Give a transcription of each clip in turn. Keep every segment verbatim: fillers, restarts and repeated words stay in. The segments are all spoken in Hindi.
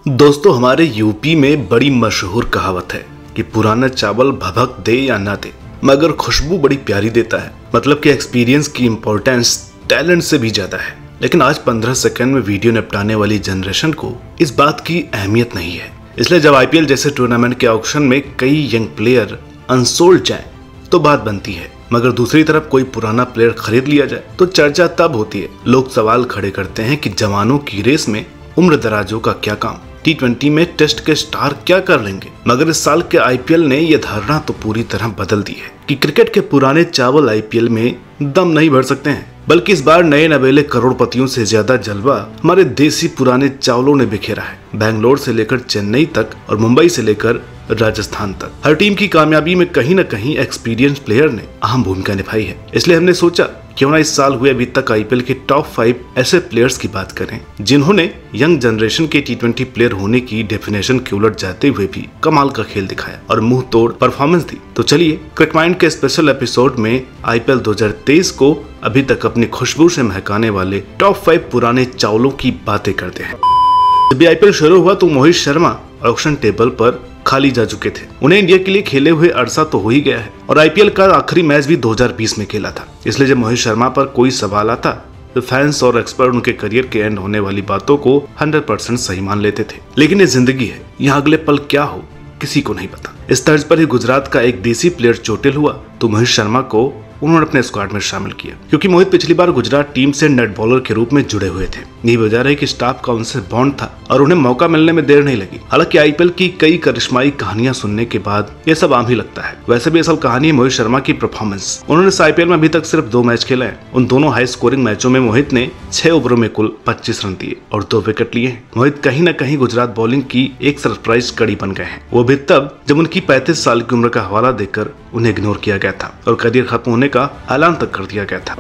दोस्तों, हमारे यूपी में बड़ी मशहूर कहावत है कि पुराना चावल भभक दे या ना दे, मगर खुशबू बड़ी प्यारी देता है। मतलब कि एक्सपीरियंस की इम्पोर्टेंस टैलेंट से भी ज्यादा है। लेकिन आज पंद्रह सेकंड में वीडियो निपटाने वाली जनरेशन को इस बात की अहमियत नहीं है। इसलिए जब आईपीएल जैसे टूर्नामेंट के ऑक्शन में कई यंग प्लेयर अनसोल्ड जाएं तो बात बनती है, मगर दूसरी तरफ कोई पुराना प्लेयर खरीद लिया जाए तो चर्चा तब होती है। लोग सवाल खड़े करते हैं कि जवानों की रेस में उम्र दराजों का क्या काम, टी ट्वेंटी में टेस्ट के स्टार क्या कर लेंगे। मगर इस साल के आईपीएल ने यह धारणा तो पूरी तरह बदल दी है कि क्रिकेट के पुराने चावल आईपीएल में दम नहीं भर सकते हैं, बल्कि इस बार नए नवेले करोड़पतियों से ज्यादा जलवा हमारे देसी पुराने चावलों ने बिखेरा है। बैंगलोर से लेकर चेन्नई तक और मुंबई से लेकर राजस्थान तक हर टीम की कामयाबी में कहीं न कहीं एक्सपीरियंस प्लेयर ने अहम भूमिका निभाई है। इसलिए हमने सोचा क्यों ना इस साल हुए अभी तक आईपीएल के टॉप फाइव ऐसे प्लेयर्स की बात करें जिन्होंने यंग जनरेशन के टी ट्वेंटी प्लेयर होने की डेफिनेशन के उलट जाते हुए भी कमाल का खेल दिखाया और मुंह तोड़ परफॉर्मेंस दी। तो चलिए क्रिक माइंड के स्पेशल एपिसोड में आईपीएल दो हज़ार तेईस को अभी तक अपनी खुशबू से महकाने वाले टॉप फाइव पुराने चावलों की बातें करते हैं। जब भी आईपीएल शुरू हुआ तो मोहित शर्मा ऑक्शन टेबल पर खाली जा चुके थे। उन्हें इंडिया के लिए खेले हुए अरसा तो हो ही गया है और आईपीएल का आखिरी मैच भी दो हज़ार बीस में खेला था। इसलिए जब मोहित शर्मा पर कोई सवाल आता तो फैंस और एक्सपर्ट उनके करियर के एंड होने वाली बातों को सौ परसेंट सही मान लेते थे। लेकिन ये जिंदगी है, यहाँ अगले पल क्या हो किसी को नहीं पता। इस तर्ज पर ही गुजरात का एक देसी प्लेयर चोटिल हुआ तो मोहित शर्मा को उन्होंने अपने स्क्वाड में शामिल किया, क्योंकि मोहित पिछली बार गुजरात टीम से नेट बॉलर के रूप में जुड़े हुए थे। यही वजह है कि स्टाफ का उनसे बॉन्ड था और उन्हें मौका मिलने में देर नहीं लगी। हालांकि आईपीएल की कई करिश्माई कहानियां सुनने के बाद ये सब आम ही लगता है। वैसे भी असल कहानी है मोहित शर्मा की परफॉर्मेंस। उन्होंने इस आईपीएल में अभी तक सिर्फ दो मैच खेले हैं। उन दोनों हाई स्कोरिंग मैचों में मोहित ने छह ओवरों में कुल पच्चीस रन दिए और दो विकेट लिए हैं। मोहित कहीं न कहीं गुजरात बॉलिंग की एक सरप्राइज कड़ी बन गए हैं, वो भी तब जब उनकी पैंतीस साल की उम्र का हवाला देकर उन्हें इग्नोर किया गया था और करियर खत्म होने का ऐलान तक कर दिया गया था।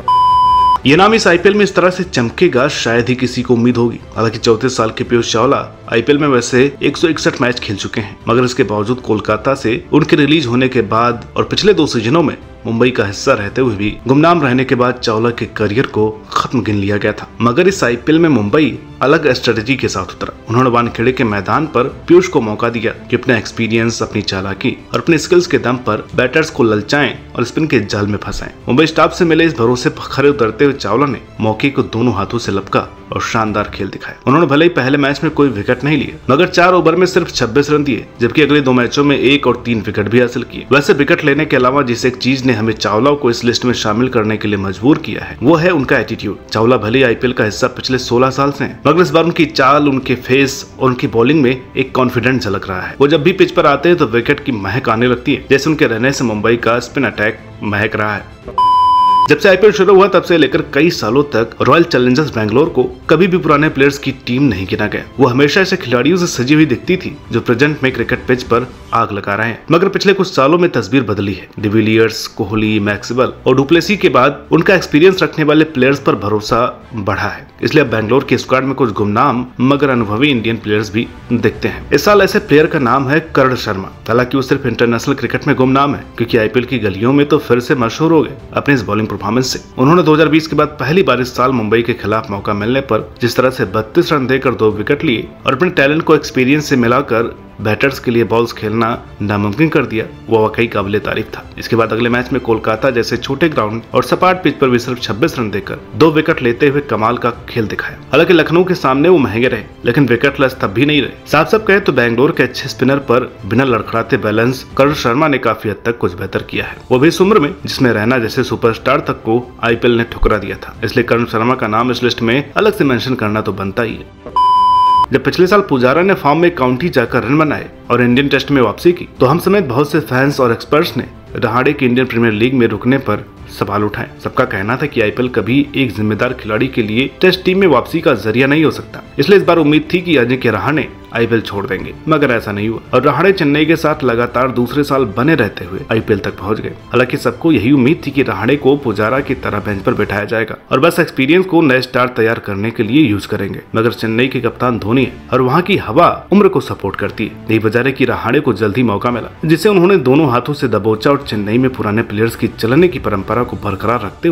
ये नाम इस आईपीएल में इस तरह से चमकेगा शायद ही किसी को उम्मीद होगी। हालांकि चौंतीस साल के पीयूष चावला आईपीएल में वैसे एक सौ इकसठ मैच खेल चुके हैं, मगर इसके बावजूद कोलकाता से उनके रिलीज होने के बाद और पिछले दो सीजनों में मुंबई का हिस्सा रहते हुए भी गुमनाम रहने के बाद चावला के करियर को खत्म गिन लिया गया था। मगर इस आईपीएल में मुंबई अलग स्ट्रेटेजी के साथ उतरा। उन्होंने वानखेड़े के मैदान पर पीयूष को मौका दिया कि अपने एक्सपीरियंस, अपनी चालाकी और अपने स्किल्स के दम पर बैटर्स को ललचाएं और स्पिन के जाल में फंसाएं। मुंबई स्टाफ से मिले इस भरोसे पर खरे उतरते हुए चावला ने मौके को दोनों हाथों से लपका और शानदार खेल दिखाया। उन्होंने भले ही पहले मैच में कोई विकेट नहीं लिए, मगर चार ओवर में सिर्फ छब्बीस रन दिए, जबकि अगले दो मैचों में एक और तीन विकेट भी हासिल किए। वैसे विकेट लेने के अलावा जिस एक चीज ने हमें चावला को इस लिस्ट में शामिल करने के लिए मजबूर किया है वो है उनका एटीट्यूड। चावला भले आईपीएल का हिस्सा पिछले सोलह साल से हैं, मगर इस बार उनकी चाल, उनके फेस और उनकी बॉलिंग में एक कॉन्फिडेंस झलक रहा है। वो जब भी पिच पर आते हैं तो विकेट की महक आने लगती है, जैसे उनके रहने से मुंबई का स्पिन अटैक महक रहा है। जब से आईपीएल शुरू हुआ तब से लेकर कई सालों तक रॉयल चैलेंजर्स बैंगलोर को कभी भी पुराने प्लेयर्स की टीम नहीं गिना गया। वो हमेशा ऐसे खिलाड़ियों से सजी हुई दिखती थी जो प्रेजेंट में क्रिकेट पिच पर आग लगा रहे हैं। मगर पिछले कुछ सालों में तस्वीर बदली है। डिविलियर्स, कोहली, मैक्सवेल और डुप्लेसी के बाद उनका एक्सपीरियंस रखने वाले प्लेयर्स पर भरोसा बढ़ा है। इसलिए अब बैंगलोर के स्क्वाड में कुछ गुमनाम मगर अनुभवी इंडियन प्लेयर्स भी दिखते हैं। इस साल ऐसे प्लेयर का नाम है करण शर्मा। हालांकि वो सिर्फ इंटरनेशनल क्रिकेट में गुमनाम है, क्योंकि आईपीएल की गलियों में तो फिर से मशहूर हो गए अपने इस बॉलिंग परफॉर्मेंस से। उन्होंने दो हज़ार बीस के बाद पहली बार इस साल मुंबई के खिलाफ मौका मिलने पर जिस तरह से बत्तीस रन देकर दो विकेट लिए और अपने टैलेंट को एक्सपीरियंस से मिलाकर बैटर्स के लिए बॉल्स खेलना नामुमकिन कर दिया, वो वाकई काबिले तारीफ था। इसके बाद अगले मैच में कोलकाता जैसे छोटे ग्राउंड और सपाट पिच पर भी सिर्फ छब्बीस रन देकर दो विकेट लेते हुए कमाल का खेल दिखाया। हालांकि लखनऊ के सामने वो महंगे रहे, लेकिन विकेट लेस तब भी नहीं रहे। साफ साफ कहे तो बैंगलोर के अच्छे स्पिनर पर बिना लड़खड़ाते बैलेंस करण शर्मा ने काफी हद तक कुछ बेहतर किया है, वो भी इस उम्र में जिसमें रैना जैसे सुपरस्टार तक को आईपीएल ने ठुकरा दिया था। इसलिए करण शर्मा का नाम इस लिस्ट में अलग से मेंशन करना तो बनता ही है। जब पिछले साल पुजारा ने फॉर्म में काउंटी जाकर रन बनाए और इंडियन टेस्ट में वापसी की, तो हम समेत बहुत से फैंस और एक्सपर्ट्स ने रहाड़े के इंडियन प्रीमियर लीग में रुकने पर सवाल उठाए। सबका कहना था कि आईपीएल कभी एक जिम्मेदार खिलाड़ी के लिए टेस्ट टीम में वापसी का जरिया नहीं हो सकता। इसलिए इस बार उम्मीद थी कि अजिंक्य रहाणे आईपीएल छोड़ देंगे, मगर ऐसा नहीं हुआ और रहाणे चेन्नई के साथ लगातार दूसरे साल बने रहते हुए आईपीएल तक पहुंच गए। हालांकि सबको यही उम्मीद थी कि रहाणे को पुजारा की तरह बेंच पर बैठाया जाएगा और बस एक्सपीरियंस को नए स्टार तैयार करने के लिए यूज करेंगे। मगर चेन्नई के कप्तान धोनी है और वहाँ की हवा उम्र को सपोर्ट करती है। यही वजह है कि रहाणे को जल्द ही मौका मिला, जिसे उन्होंने दोनों हाथों से दबोचा और चेन्नई में पुराने प्लेयर्स की चलने की परंपरा को बरकरार रखते हुए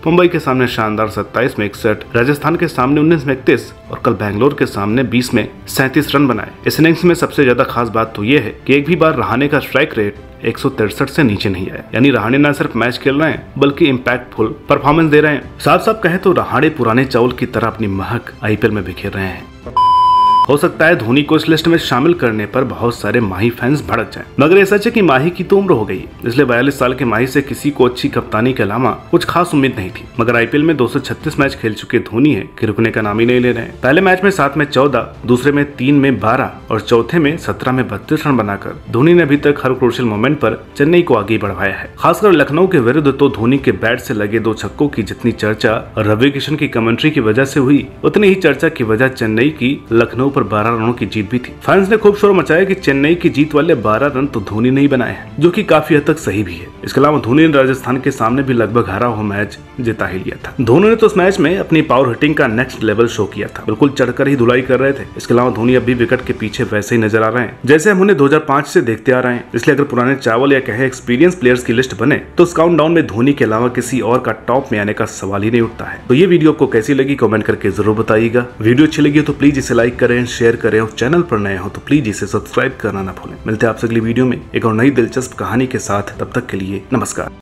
मुंबई के सामने शानदार सत्ताईस में इकसठ, राजस्थान के सामने उन्नीस में इकतीस और कल बैंगलोर के सामने बीस में सैंतीस रन बनाए। इस इनिंग्स में सबसे ज्यादा खास बात तो ये है कि एक भी बार रहाणे का स्ट्राइक रेट एक सौ तिरसठ से नीचे नहीं आया। यानी रहाणे न सिर्फ मैच खेल रहे हैं बल्कि इम्पैक्टफुल परफॉर्मेंस दे रहे हैं। साफ साफ कहे तो रहाणे पुराने चावल की तरह अपनी महक आईपीएल में बिखेर रहे हैं। हो सकता है धोनी को इस लिस्ट में शामिल करने पर बहुत सारे माही फैंस भड़क जाएं, मगर ये सच है कि माही की तो उम्र हो गई, इसलिए बयालीस साल के माही से किसी को अच्छी कप्तानी के अलावा कुछ खास उम्मीद नहीं थी। मगर आईपीएल में दो सौ छत्तीस मैच खेल चुके धोनी है कि रुकने का नाम ही नहीं ले रहे हैं। पहले मैच में सात में चौदह, दूसरे में तीन में बारह और चौथे में सत्रह में बत्तीस रन बनाकर धोनी ने अभी तक हर क्रूशियल मोमेंट पर चेन्नई को आगे बढ़ाया है। खासकर लखनऊ के विरुद्ध तो धोनी के बैट से लगे दो छक्कों की जितनी चर्चा रवि किशन की कमेंट्री की वजह से हुई, उतनी ही चर्चा की वजह चेन्नई की लखनऊ पर बारह रनों की जीत भी थी। फैंस ने खूब शोर मचाया कि चेन्नई की जीत वाले बारह रन तो धोनी ने ही बनाए हैं, जो कि काफी हद तक सही भी है। इसके अलावा धोनी ने राजस्थान के सामने भी लगभग हारा हुआ मैच जिता ही लिया था। धोनी ने तो इस मैच में अपनी पावर हिटिंग का नेक्स्ट लेवल शो किया था, बिल्कुल चढ़कर ही धुलाई कर रहे थे। इसके अलावा धोनी अब भी विकेट के पीछे वैसे ही नजर आ रहे हैं जैसे हम उन्हें दो हज़ार पाँच से देखते आ रहे हैं। इसलिए अगर पुराने चावल या कहे एक्सपीरियंस प्लेयर्स की लिस्ट बने तो उस काउंटडाउन में धोनी के अलावा किसी और का टॉप में आने का सवाल ही नहीं उठता है। तो ये वीडियो आपको कैसी लगी कमेंट करके जरूर बताइएगा। वीडियो अच्छी लगी तो प्लीज इसे लाइक करें, शेयर करें और चैनल पर नए हो तो प्लीज इसे सब्सक्राइब करना ना भूलें। मिलते हैं आपसे अगली वीडियो में एक और नई दिलचस्प कहानी के साथ, तब तक के लिए नमस्कार।